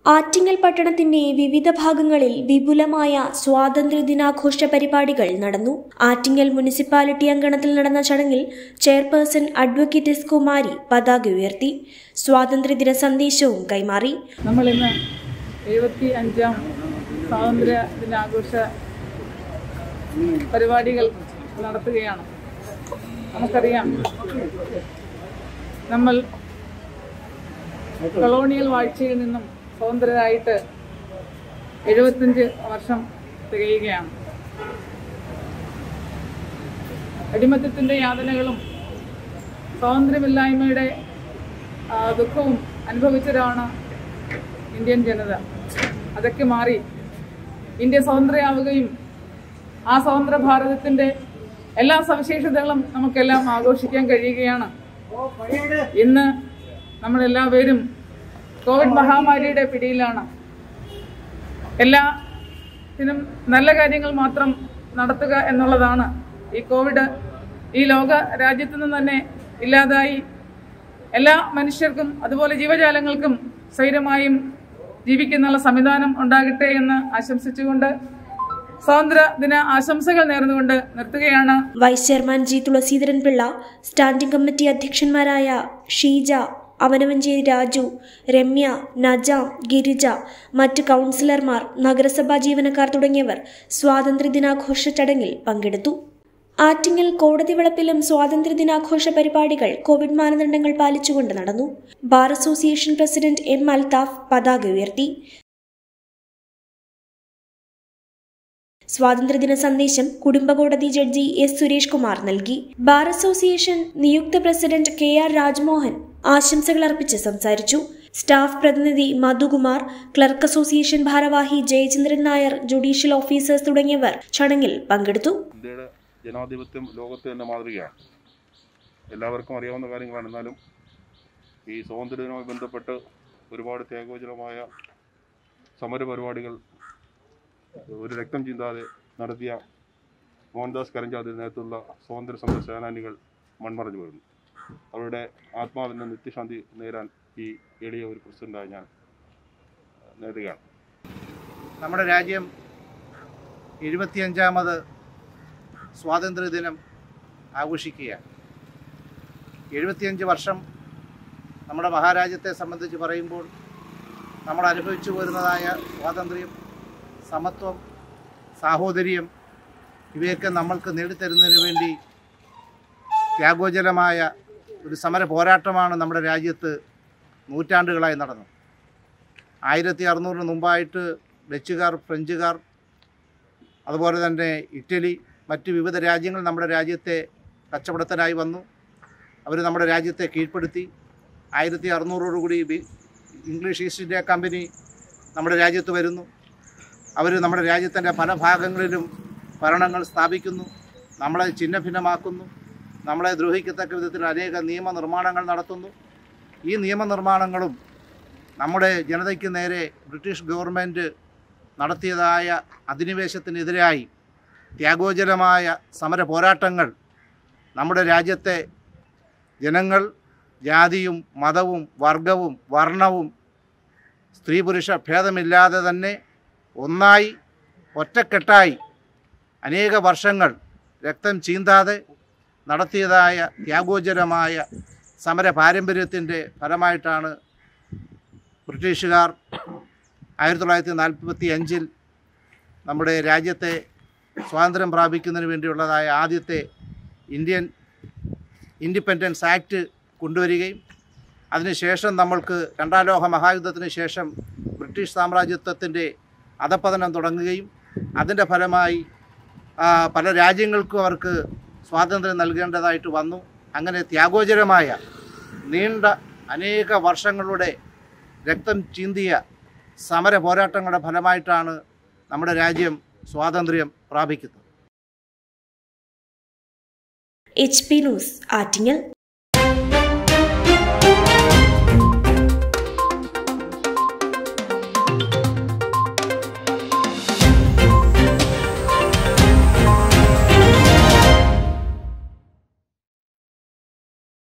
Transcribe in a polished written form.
ആറ്റിങ്ങൽ പട്ടണത്തിന്റെ വിവിധ ഭാഗങ്ങളിൽ വിപുലമായ സ്വാതന്ത്ര്യദിനാഘോഷ പരിപാടികൾ നടന്നു. ആറ്റിങ്ങൽ മുനിസിപ്പാലിറ്റി അങ്കണത്തിൽ നടന്ന ചടങ്ങിൽ ചെയർപേഴ്സൺ അഡ്വക്കേറ്റ് എസ് കുമാരി പതാക ഉയർത്തി. സ്വാതന്ത്ര്യദിന സന്ദേശവും കൈമാറി. നമ്മൾ ഇന്ന് 75ാം സ്വാതന്ത്ര്യ ദിനാഘോഷ പരിപാടികൾ നടത്തുകയാണ്. നമുക്കറിയാം, നമ്മൾ കൊളോണിയൽ വാഴ്ചയിൽ നിന്നും സ്വതന്ത്രരായിട്ട് 75 വർഷം തികയുകയാണ്. അടിമത്തത്തിൻ്റെ യാതനകളും സ്വാതന്ത്ര്യമില്ലായ്മയുടെ ദുഃഖവും അനുഭവിച്ചവരാണ് ഇന്ത്യൻ ജനത. അതൊക്കെ മാറി ഇന്ത്യ സ്വതന്ത്രയാവുകയും ആ സ്വതന്ത്ര ഭാരതത്തിൻ്റെ എല്ലാ സവിശേഷതകളും നമുക്കെല്ലാം ആഘോഷിക്കാൻ കഴിയുകയാണ്. ഇന്ന് നമ്മളെല്ലാവരും കോവിഡ് മഹാമാരിയുടെ പിടിയിലാണ്. എല്ലാത്തിനും നല്ല കാര്യങ്ങൾ മാത്രം നടത്തുക എന്നുള്ളതാണ്. ഈ കോവിഡ് ഈ ലോക രാജ്യത്തു നിന്ന് തന്നെ ഇല്ലാതായി എല്ലാ മനുഷ്യർക്കും അതുപോലെ ജീവജാലങ്ങൾക്കും സ്വൈരമായും ജീവിക്കുന്നുള്ള സംവിധാനം ഉണ്ടാകട്ടെ എന്ന് ആശംസിച്ചുകൊണ്ട് സ്വാതന്ത്ര്യ ദിന ആശംസകൾ നേർന്നുകൊണ്ട് നിർത്തുകയാണ്. Vice chairman G Thulasidharan Pillai, standing committee അധ്യക്ഷന്മാരായ ഷീജ, അവനവഞ്ചേരി രാജു, രമ്യ, നജാം, ഗിരിജ, മറ്റ് കൗൺസിലർമാർ, നഗരസഭാ ജീവനക്കാർ തുടങ്ങിയവർ സ്വാതന്ത്ര്യദിനാഘോഷ ചടങ്ങിൽ പങ്കെടുത്തു. ആറ്റിങ്ങൽ കോടതി വളപ്പിലും സ്വാതന്ത്ര്യദിനാഘോഷ പരിപാടികൾ കോവിഡ് മാനദണ്ഡങ്ങൾ പാലിച്ചുകൊണ്ട് നടന്നു. Bar association president M Althaf പതാക ഉയർത്തി. സ്വാതന്ത്ര്യദിന സന്ദേശം കുടുംബകോടതി ജഡ്ജി എസ് സുരേഷ് കുമാർ നൽകി. ബാർ അസോസിയേഷൻ നിയുക്ത പ്രസിഡന്റ് കെ ആർ രാജ്മോഹൻ ആശംസകൾ അർപ്പിച്ച് സംസാരിച്ചു. സ്റ്റാഫ് പ്രതിനിധി മധുകുമാർ, ക്ലർക്ക് അസോസിയേഷൻ ഭാരവാഹി ജയചന്ദ്രൻ നായർ, ജുഡീഷ്യൽ ഓഫീസേഴ്സ് തുടങ്ങിയവർ ചടങ്ങിൽ പങ്കെടുത്തു. ഇന്ത്യയുടെ ജനാധിപത്യം ലോകത്ത് തന്നെ മാതൃകയാണ്. എല്ലാവർക്കും അറിയാവുന്ന കാര്യങ്ങളാണ്. എന്നാലും ഈ സ്വാതന്ത്ര്യദിനവുമായി ബന്ധപ്പെട്ട് ഒരുപാട് ത്യാഗോജ്വലമായ സമരപരിപാടികൾ ഒരു രക്തം ചിന്താതെ നടത്തിയ മോഹൻദാസ് കരംചന്ദിന്റെ നേതൃത്വത്തിലുള്ള സ്വാതന്ത്ര്യ സമര സേനാനികൾ മൺമറഞ്ഞു വരുന്നു. അവരുടെ ആത്മാവിന് നിത്യശാന്തി നേരാൻ ഈ എളിയ ഒരു പ്രസിഡന്റായി ഞാൻ നേടുകയാണ്. നമ്മുടെ രാജ്യം 75ാമത് സ്വാതന്ത്ര്യദിനം ആഘോഷിക്കുകയാണ്. 75 വർഷം നമ്മുടെ മഹാരാജ്യത്തെ സംബന്ധിച്ച് പറയുമ്പോൾ നമ്മൾ അനുഭവിച്ചു വരുന്നതായ സ്വാതന്ത്ര്യം, സമത്വം, സാഹോദര്യം ഇവയൊക്കെ നമ്മൾക്ക് നേടിത്തരുന്നതിന് വേണ്ടി ത്യാഗോജ്വലമായ ഒരു സമര പോരാട്ടമാണ് നമ്മുടെ രാജ്യത്ത് നൂറ്റാണ്ടുകളായി നടന്നത്. 1600 മുമ്പായിട്ട് ഡച്ചുകാർ, ഫ്രഞ്ചുകാർ, അതുപോലെ തന്നെ ഇറ്റലി, മറ്റ് വിവിധ രാജ്യങ്ങൾ നമ്മുടെ രാജ്യത്തെ കച്ചവടത്തിനായി വന്നു. അവർ നമ്മുടെ രാജ്യത്തെ കീഴ്പ്പെടുത്തി. 1600 ഇംഗ്ലീഷ് ഈസ്റ്റ് ഇന്ത്യ കമ്പനി നമ്മുടെ രാജ്യത്ത് വരുന്നു. അവർ നമ്മുടെ രാജ്യത്തിൻ്റെ പല ഭാഗങ്ങളിലും ഭരണങ്ങൾ സ്ഥാപിക്കുന്നു, നമ്മളെ ഛിന്നഭിന്നമാക്കുന്നു, നമ്മളെ ദ്രോഹിക്കത്തക്ക വിധത്തിൽ അനേക നിയമനിർമ്മാണങ്ങൾ നടത്തുന്നു. ഈ നിയമനിർമ്മാണങ്ങളും നമ്മുടെ ജനതയ്ക്ക് നേരെ ബ്രിട്ടീഷ് ഗവൺമെൻറ് നടത്തിയതായ അധിനിവേശത്തിനെതിരായി ത്യാഗോജ്വലമായ സമര പോരാട്ടങ്ങൾ നമ്മുടെ രാജ്യത്തെ ജനങ്ങൾ ജാതിയും മതവും വർഗവും വർണ്ണവും സ്ത്രീ പുരുഷ ഭേദമില്ലാതെ തന്നെ ഒന്നായി ഒറ്റക്കെട്ടായി അനേക വർഷങ്ങൾ രക്തം ചീന്താതെ നടത്തിയതായ ത്യാഗോജ്വലമായ സമര പാരമ്പര്യത്തിൻ്റെ ഫലമായിട്ടാണ് ബ്രിട്ടീഷുകാർ 1945 നമ്മുടെ രാജ്യത്തെ സ്വാതന്ത്ര്യം പ്രാപിക്കുന്നതിന് വേണ്ടിയുള്ളതായ ആദ്യത്തെ ഇന്ത്യൻ ഇൻഡിപെൻഡൻസ് ആക്ട് കൊണ്ടുവരികയും അതിനുശേഷം നമ്മൾക്ക് രണ്ടാം ലോക മഹായുദ്ധത്തിന് ശേഷം ബ്രിട്ടീഷ് സാമ്രാജ്യത്വത്തിൻ്റെ അധപ്പതനം തുടങ്ങുകയും അതിൻ്റെ ഫലമായി പല രാജ്യങ്ങൾക്കും അവർക്ക് സ്വാതന്ത്ര്യം നൽകേണ്ടതായിട്ട് വന്നു. അങ്ങനെ ത്യാഗോജ്വലമായ നീണ്ട അനേക വർഷങ്ങളുടെ രക്തം ചിന്തിയ സമര പോരാട്ടങ്ങളുടെ ഫലമായിട്ടാണ് നമ്മുടെ രാജ്യം സ്വാതന്ത്ര്യം പ്രാപിക്കുന്നത്. HP news, Attingal.